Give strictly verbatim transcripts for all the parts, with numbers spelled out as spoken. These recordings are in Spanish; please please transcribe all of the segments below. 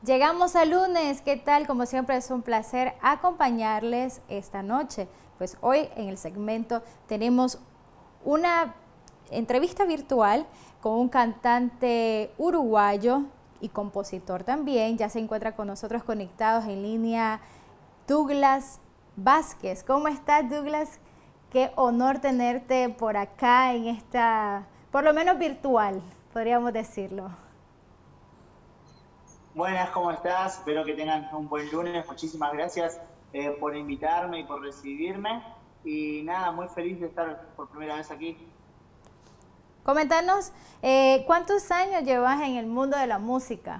Llegamos al lunes, ¿qué tal? Como siempre es un placer acompañarles esta noche. Pues hoy en el segmento tenemos una entrevista virtual con un cantante uruguayo y compositor también. Ya se encuentra con nosotros conectados en línea Douglas Vázquez. ¿Cómo estás, Douglas? Qué honor tenerte por acá en esta, por lo menos virtual, podríamos decirlo. Buenas, ¿cómo estás? Espero que tengan un buen lunes. Muchísimas gracias eh, por invitarme y por recibirme. Y nada, muy feliz de estar por primera vez aquí. Coméntanos, eh, ¿cuántos años llevas en el mundo de la música?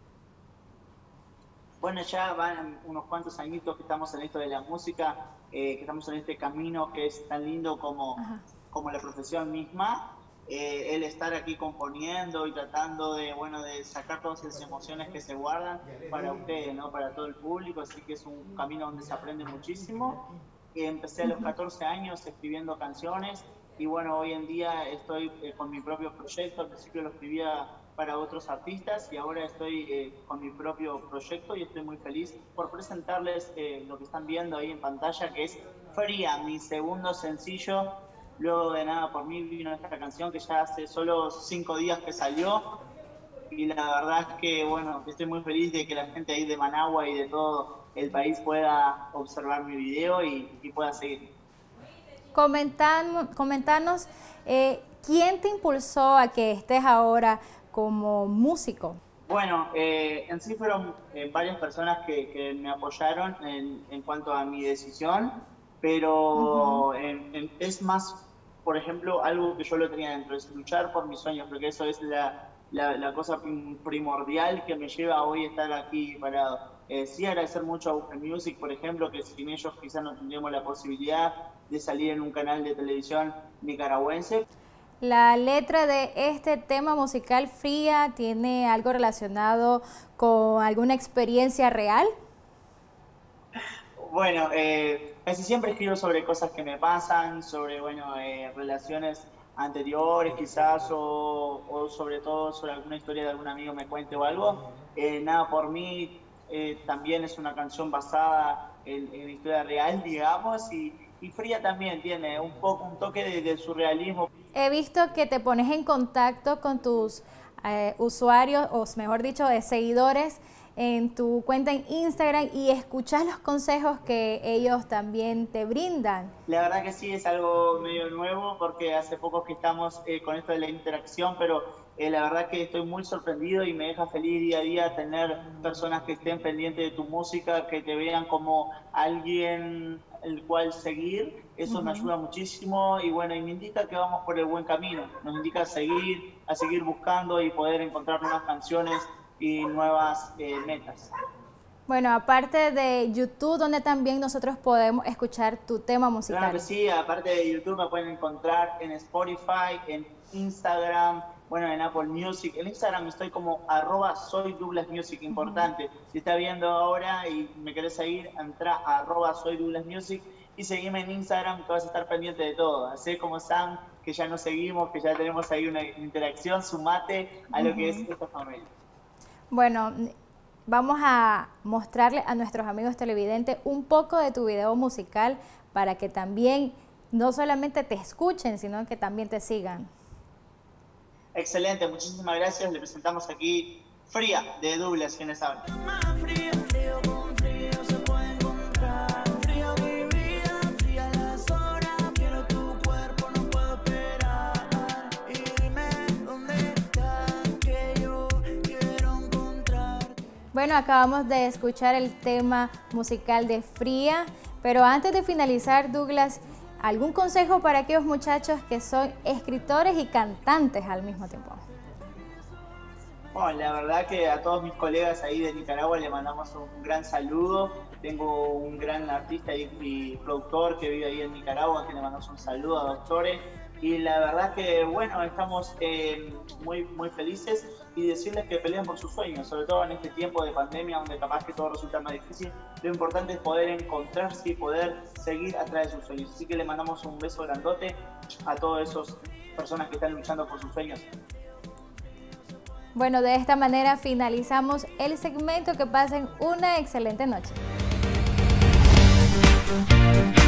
Bueno, ya van unos cuantos añitos que estamos en esto de la música, eh, que estamos en este camino que es tan lindo como, como la profesión misma. Eh, el estar aquí componiendo y tratando de, bueno, de sacar todas esas emociones que se guardan para ustedes, ¿no? Para todo el público, así que es un camino donde se aprende muchísimo. Eh, empecé a los catorce años escribiendo canciones y bueno, hoy en día estoy eh, con mi propio proyecto. Al principio lo escribía para otros artistas y ahora estoy eh, con mi propio proyecto y estoy muy feliz por presentarles eh, lo que están viendo ahí en pantalla, que es Fría, mi segundo sencillo. Luego de Nada por mí vino esta canción que ya hace solo cinco días que salió y la verdad es que bueno, estoy muy feliz de que la gente ahí de Managua y de todo el país pueda observar mi video y, y pueda seguir. Comentan, comentanos, eh, ¿quién te impulsó a que estés ahora como músico? Bueno, eh, en sí fueron eh, varias personas que, que me apoyaron en, en cuanto a mi decisión, pero uh-huh. en, en, es más, por ejemplo, algo que yo lo tenía dentro, es luchar por mis sueños, porque eso es la, la, la cosa primordial que me lleva a hoy estar aquí parado. Eh, sí agradecer mucho a Google Music, por ejemplo, que sin ellos quizás no tendríamos la posibilidad de salir en un canal de televisión nicaragüense. La letra de este tema musical, Fría, ¿tiene algo relacionado con alguna experiencia real? Bueno, eh, casi siempre escribo sobre cosas que me pasan, sobre bueno, eh, relaciones anteriores quizás, o, o sobre todo sobre alguna historia de algún amigo me cuente o algo. Eh, Nada por mí eh, también es una canción basada en, en historia real, digamos, y, y Fría también tiene un poco un toque de, de surrealismo. He visto que te pones en contacto con tus eh, usuarios, o mejor dicho, de seguidores, en tu cuenta en Instagram y escuchas los consejos que ellos también te brindan. La verdad que sí, es algo medio nuevo porque hace poco que estamos eh, con esto de la interacción, pero eh, la verdad que estoy muy sorprendido y me deja feliz día a día tener personas que estén pendientes de tu música, que te vean como alguien el cual seguir. Eso uh-huh. me ayuda muchísimo y bueno, y me indica que vamos por el buen camino, nos indica a seguir, a seguir buscando y poder encontrar nuevas canciones y nuevas eh, metas. Bueno, aparte de YouTube, donde también nosotros podemos escuchar tu tema musical. Claro que sí, aparte de YouTube me pueden encontrar en Spotify, en Instagram, bueno, en Apple Music. En Instagram estoy como arroba soy Douglas Music, importante. Uh-huh. Si estás viendo ahora y me querés seguir, entra a arroba soy Douglas Music y seguime en Instagram, que vas a estar pendiente de todo. Así como Sam, que ya nos seguimos, que ya tenemos ahí una interacción, sumate a lo uh-huh. que es esta familia. Bueno, vamos a mostrarle a nuestros amigos televidentes un poco de tu video musical para que también no solamente te escuchen, sino que también te sigan. Excelente, muchísimas gracias. Le presentamos aquí Fría, de Douglas, quienes hablan. Bueno, acabamos de escuchar el tema musical de Fría, pero antes de finalizar, Douglas, ¿algún consejo para aquellos muchachos que son escritores y cantantes al mismo tiempo? Bueno, la verdad que a todos mis colegas ahí de Nicaragua le mandamos un gran saludo. Tengo un gran artista y, y productor que vive ahí en Nicaragua, que le mandamos un saludo a Doctores. Y la verdad que, bueno, estamos eh, muy, muy felices y decirles que peleen por sus sueños, sobre todo en este tiempo de pandemia donde capaz que todo resulta más difícil. Lo importante es poder encontrarse y poder seguir atrás de sus sueños. Así que le mandamos un beso grandote a todas esas personas que están luchando por sus sueños. Bueno, de esta manera finalizamos el segmento. Que pasen una excelente noche.